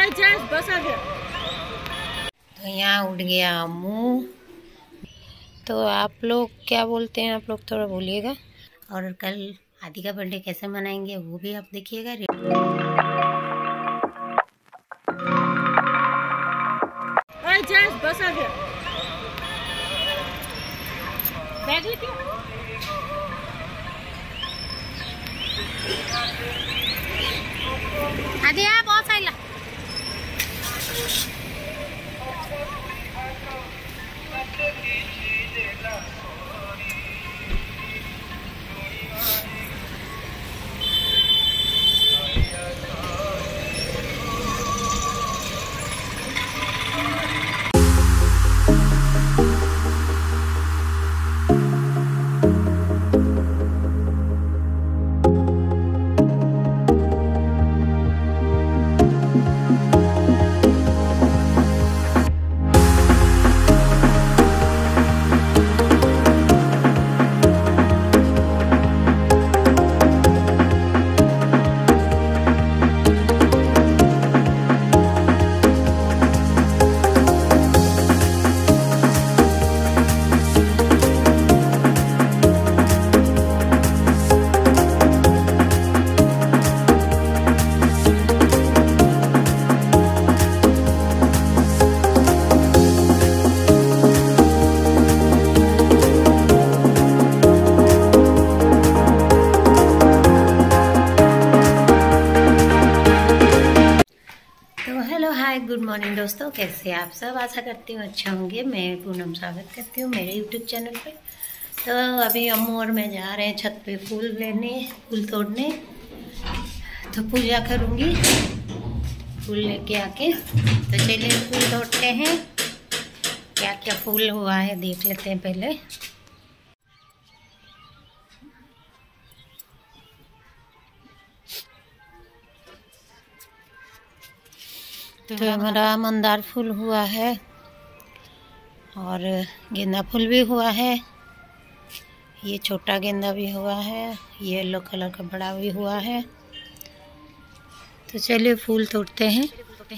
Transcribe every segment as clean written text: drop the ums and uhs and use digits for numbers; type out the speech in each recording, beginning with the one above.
बस आ गया। तो यहाँ उठ गया मुँह। तो आप लोग क्या बोलते हैं, आप लोग थोड़ा बोलिएगा। और कल आदि का बर्थडे कैसे मनाएंगे वो भी आप देखिएगा। बस आ गया। बैग लेके आदि आ बहुत साइला। हाय गुड मॉर्निंग दोस्तों, कैसे आप सब। आशा करती हूँ अच्छे होंगे। मैं पूनम स्वागत करती हूँ मेरे यूट्यूब चैनल पे। तो अभी अम्मू और मैं जा रहे हैं छत पे फूल लेने, फूल तोड़ने। तो पूजा करूँगी फूल लेके आके। तो चलिए फूल तोड़ते हैं। क्या क्या फूल हुआ है देख लेते हैं पहले। तो हमारा मंदार फूल हुआ है और गेंदा फूल भी हुआ है। ये छोटा गेंदा भी हुआ है, येलो कलर का बड़ा भी हुआ है। तो चलिए फूल तोड़ते हैं।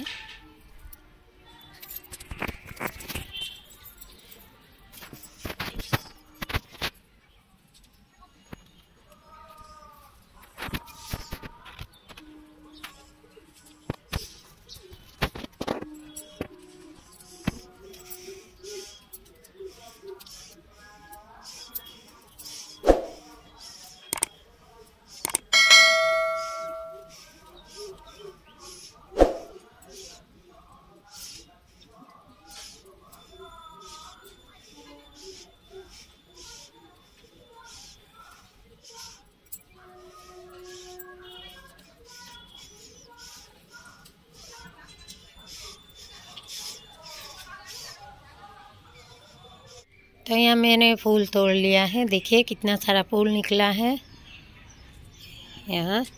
तो यहाँ मैंने फूल तोड़ लिया है। देखिए कितना सारा फूल निकला है यहाँ।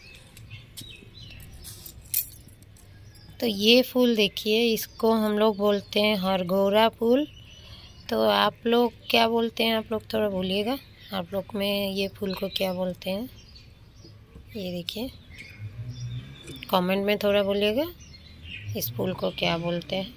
तो ये फूल देखिए, इसको हम लोग बोलते हैं हरगोरा फूल। तो आप लोग क्या बोलते हैं, आप लोग थोड़ा बोलिएगा। आप लोग में ये फूल को क्या बोलते हैं ये देखिए, कमेंट में थोड़ा बोलिएगा इस फूल को क्या बोलते हैं।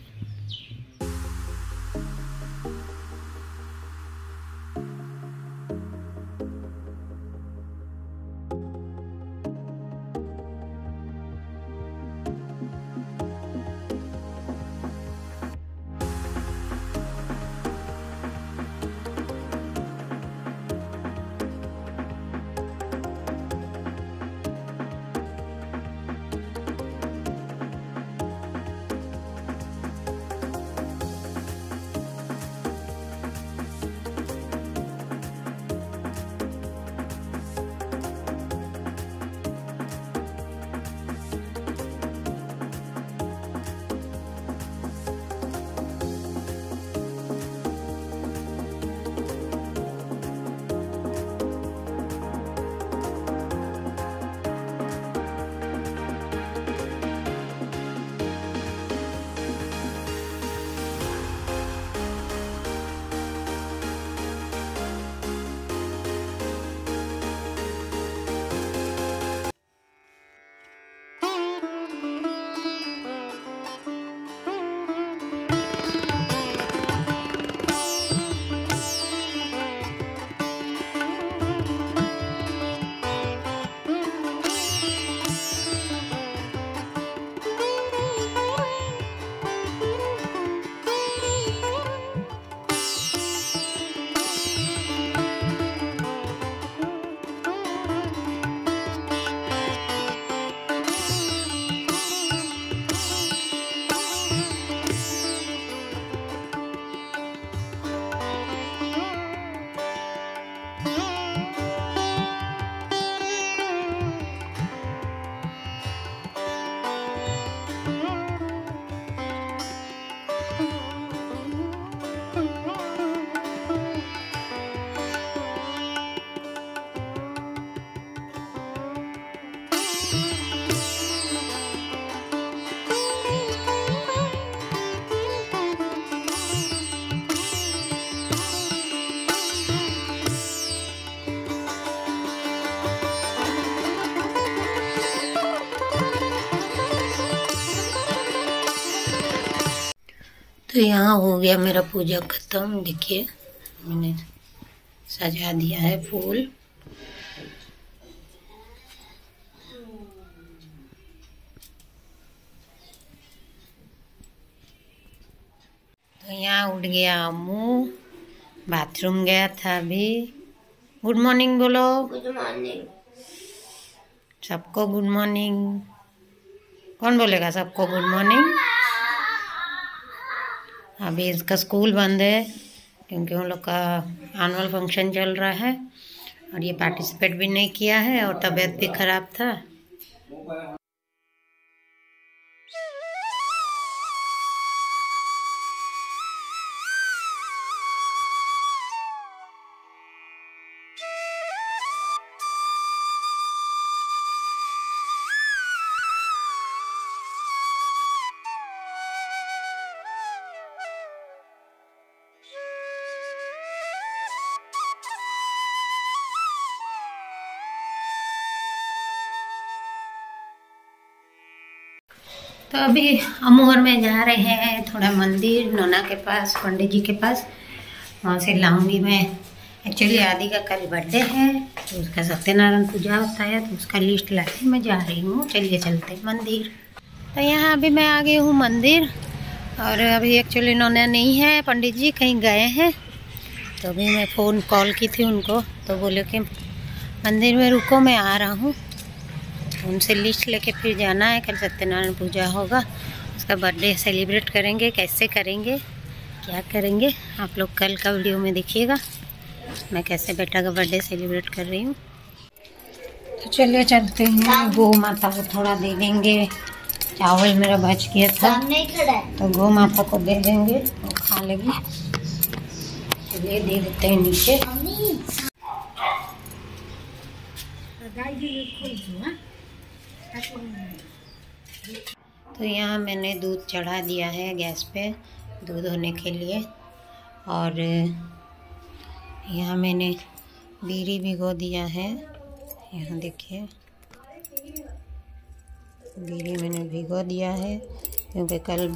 तो यहाँ हो गया मेरा पूजा खत्म। देखिए मैंने सजा दिया है फूल। तो यहाँ उठ गया अम्मू, बाथरूम गया था अभी। गुड मॉर्निंग बोलो। गुड मॉर्निंग सबको गुड मॉर्निंग। कौन बोलेगा सबको गुड मॉर्निंग? अभी इसका स्कूल बंद है क्योंकि उन लोग का एनुअल फंक्शन चल रहा है और ये पार्टिसिपेट भी नहीं किया है और तबीयत भी खराब था। तो अभी अमोहर में जा रहे हैं थोड़ा मंदिर नोना के पास, पंडित जी के पास। वहाँ से लाऊंगी मैं। एक्चुअली आदि का कल बर्थडे है तो उसका सत्यनारायण पूजा होता है तो उसका लिस्ट लाके मैं जा रही हूँ। चलिए चलते हैं मंदिर। तो यहाँ अभी मैं आ गई हूँ मंदिर और अभी एक्चुअली नोना नहीं है, पंडित जी कहीं गए हैं। तो अभी मैं फ़ोन कॉल की थी उनको तो बोले कि मंदिर में रुको मैं आ रहा हूँ। उनसे लिस्ट लेके फिर जाना है। कल सत्यनारायण पूजा होगा, उसका बर्थडे सेलिब्रेट करेंगे। कैसे करेंगे, क्या करेंगे, आप लोग कल का वीडियो में देखिएगा मैं कैसे बेटा का बर्थडे सेलिब्रेट कर रही हूँ। तो चलिए चलते हैं। गौ माता को थोड़ा दे देंगे। चावल मेरा बच गया था तो गौ माता को दे देंगे, वो खा लेगी। चलिए दे देते हैं नीचे। तो यहाँ मैंने दूध चढ़ा दिया है गैस पे दूध होने के लिए। और यहाँ मैंने बीरी भिगो दिया है। यहाँ देखिए बीरी मैंने भिगो दिया है क्योंकि कल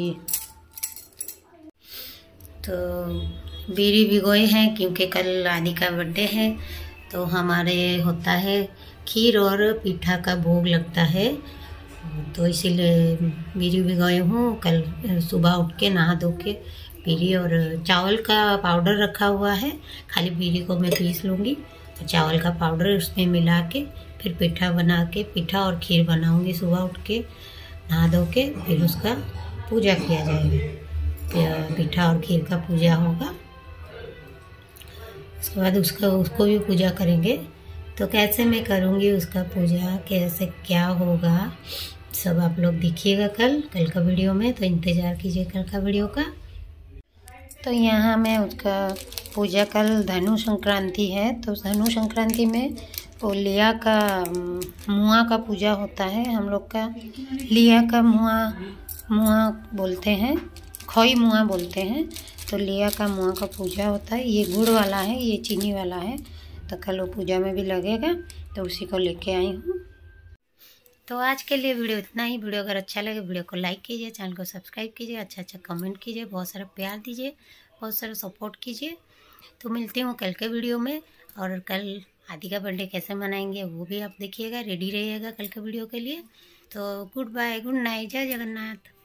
बीरी भिगोए हैं क्योंकि कल आदि का बर्थडे है। तो हमारे होता है खीर और पीठा का भोग लगता है तो इसीलिए बीरी भिगोए हूँ। कल सुबह उठ के नहा धो के बीरी और चावल का पाउडर रखा हुआ है, खाली बीरी को मैं पीस लूँगी और चावल का पाउडर उसमें मिला के फिर पीठा बना के पीठा और खीर बनाऊँगी। सुबह उठ के नहा धो के फिर उसका पूजा किया जाएगा। पीठा और खीर का पूजा होगा, उसके बाद उसको भी पूजा करेंगे। तो कैसे मैं करूँगी उसका पूजा, कैसे क्या होगा, सब आप लोग देखिएगा कल का वीडियो में। तो इंतज़ार कीजिए कल का वीडियो का। तो यहाँ मैं उसका पूजा, कल धनु संक्रांति है तो धनु संक्रांति में वो लिया का मुआ का पूजा होता है हम लोग का। लिया का मुआ बोलते हैं, खोई मुआ बोलते हैं। तो लिया का मुआ का पूजा होता है। ये गुड़ वाला है, ये चीनी वाला है। तो कल वो पूजा में भी लगेगा तो उसी को लेके आई हूँ। तो आज के लिए वीडियो इतना ही। वीडियो अगर अच्छा लगे वीडियो को लाइक कीजिए, चैनल को सब्सक्राइब कीजिए, अच्छा कमेंट कीजिए, बहुत सारा प्यार दीजिए, बहुत सारा सपोर्ट कीजिए। तो मिलती हूँ कल के वीडियो में। और कल आदि का बर्थडे कैसे मनाएंगे वो भी आप देखिएगा, रेडी रहिएगा कल के वीडियो के लिए। तो गुड बाय, गुड नाइट, जय जगन्नाथ।